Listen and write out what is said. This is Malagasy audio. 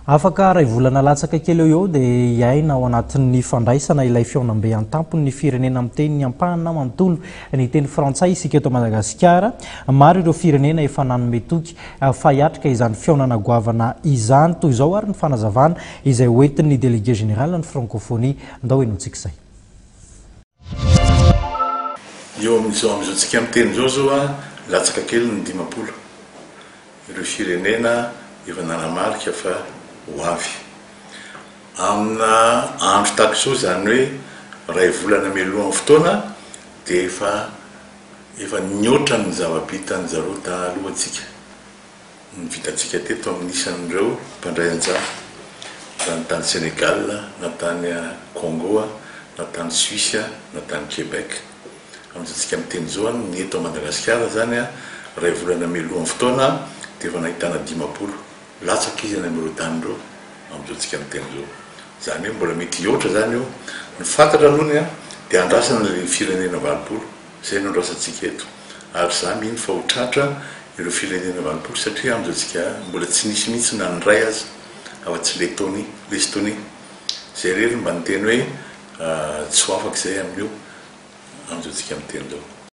Afaka iray volana latsaka kely eo dia iaina ao anatin'ny fandraisana ilay fihaonambe an-tampon'ny firenena amin'ny teny ampahana manontolo ny teny frantsay isika eto Madagasikara. Maro ireo firenena efa nanome toky fa hiatrika izany fihaonana goavana izany toy izao ary ny fanazavana izay hoentin'ny Délégué Gnéralin'ny Francophonie ndao enontsika izay. Eo amin'izao tsika amin'ny teny zao latsaka kely ny 50 ireo firenena efa nanamarika fa ho avy amina andro tahaka izao zany hoe ray volana mialohan'ny fotoana dia efa niotra ny zava-bitany zareo talohantsika ny vitantsika teto amin'ny isan'ireo mpandray anjara na tany Sénégal na tany Congo na tany Suisse na tany Québec amin'izantsika miteny zao ny eto Madagasikara zany ray volana mialohan'ny fotoana dia efa nahitana 50 latsaka izy any amin'ireo tany ireo amin'izao tsika miteny zao zany hoe mbola mety hiotra zany io ny fantatra alohany dia andrasana ny firenena 20 izay no andrasantsika eto ary za mihiny fa ho tratra ireo firenena 20 satria amin'izao tsika mbola tsy nisy mihitsy na handray azy afa-tsy Lettonie izay rery mba niteny hoe tsy ho afaka izay amin'io amin'izao tsika miteny zao.